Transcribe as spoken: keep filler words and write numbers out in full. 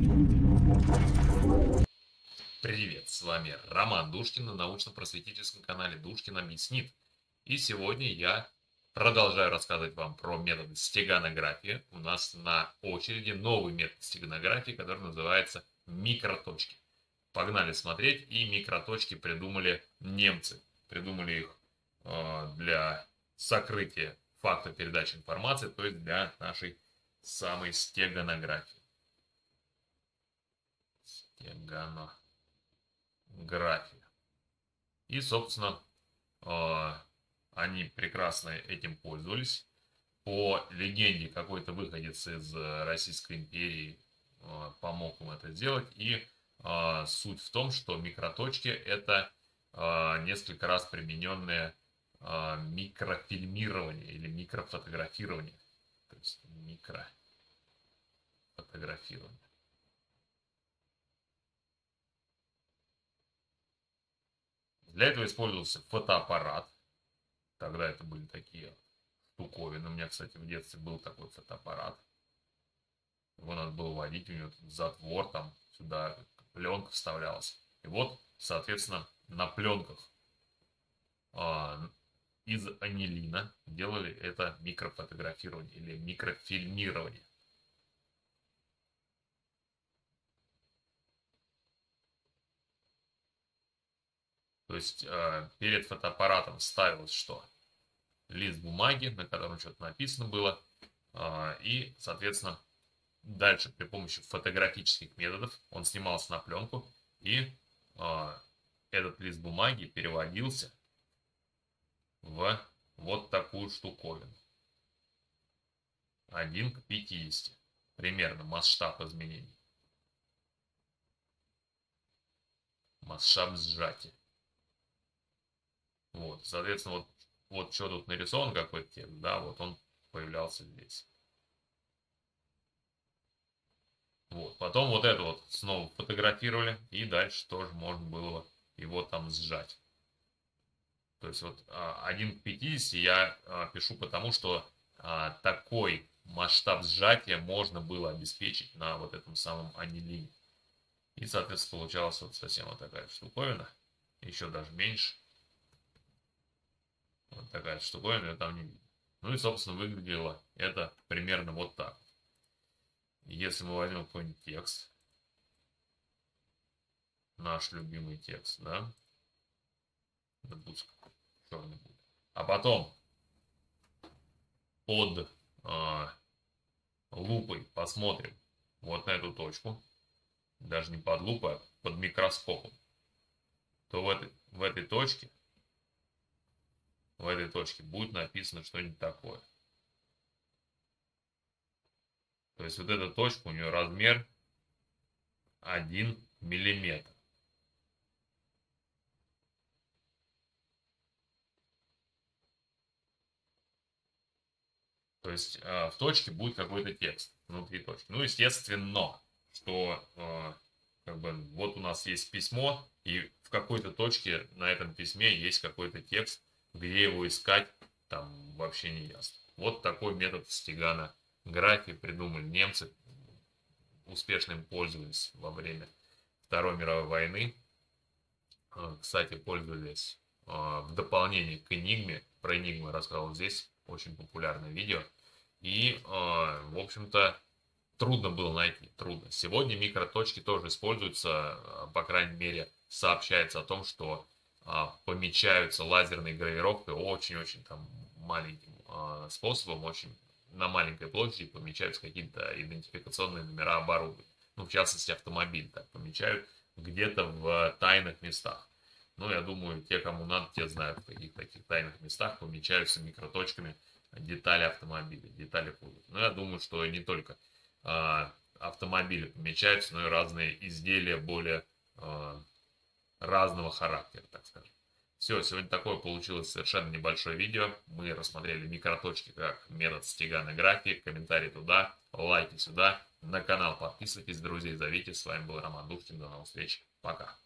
Привет, с вами Роман Душкин на научно-просветительском канале Душкин объяснит. И сегодня я продолжаю рассказывать вам про методы стеганографии. У нас на очереди новый метод стеганографии, который называется микроточки. Погнали смотреть, и микроточки придумали немцы. Придумали их э, для сокрытия факта передачи информации, то есть для нашей самой стеганографии. Стеганография. Графия. И, собственно, они прекрасно этим пользовались. По легенде, какой-то выходец из Российской империи помог им это сделать. И суть в том, что микроточки — это несколько раз примененное микрофильмирование или микрофотографирование. То есть микрофотографирование. Для этого использовался фотоаппарат. Тогда это были такие штуковины. У меня, кстати, в детстве был такой фотоаппарат. Его надо было водить, у него затвор, там сюда пленка вставлялась. И вот, соответственно, на пленках а, из анилина делали это микрофотографирование или микрофильмирование. То есть э, перед фотоаппаратом ставилось что? Лист бумаги, на котором что-то написано было. Э, и, соответственно, дальше при помощи фотографических методов он снимался на пленку. И э, этот лист бумаги переводился в вот такую штуковину. один к пятидесяти. Примерно масштаб изменений. Масштаб сжатия. Вот, соответственно, вот, вот что тут нарисован какой-то текст, да, вот он появлялся здесь. Вот, потом вот это вот снова фотографировали, и дальше тоже можно было его там сжать. То есть вот один к пятидесяти я пишу потому, что такой масштаб сжатия можно было обеспечить на вот этом самом анилине. И, соответственно, получалась вот совсем вот такая штуковина, еще даже меньше. Вот такая штуковина, я там не видно. Ну и, собственно, выглядело это примерно вот так. Если мы возьмем какой-нибудь текст, наш любимый текст, да, допустим, черный будет. А потом под э, лупой посмотрим вот на эту точку, даже не под лупой, а под микроскопом, то в этой, в этой точке в этой точке будет написано что-нибудь такое. То есть вот эта точка, у нее размер один миллиметр. То есть э, в точке будет какой-то текст внутри точки. Ну, естественно, что э, как бы, вот у нас есть письмо, и в какой-то точке на этом письме есть какой-то текст, где его искать, там вообще не ясно. Вот такой метод стеганографии придумали немцы, успешно им пользовались во время Второй мировой войны. Кстати, пользовались в дополнение к Энигме. Про Энигму я рассказал здесь, очень популярное видео. И, в общем-то, трудно было найти, трудно. Сегодня микроточки тоже используются, по крайней мере, сообщается о том, что помечаются лазерной гравировкой очень-очень там маленьким способом, очень на маленькой площади помечаются какие-то идентификационные номера оборудования. Ну, в частности, автомобиль так помечают где-то в тайных местах. Ну, я думаю, те, кому надо, те знают, в каких таких тайных местах помечаются микроточками детали автомобиля, детали кузова. Но я думаю, что не только э, автомобили помечаются, но и разные изделия более э, разного характера, так скажем. Все, сегодня такое получилось совершенно небольшое видео. Мы рассмотрели микроточки как метод стеганографии. Комментарии туда, лайки сюда. На канал подписывайтесь, друзей зовите. С вами был Роман Душкин. До новых встреч. Пока.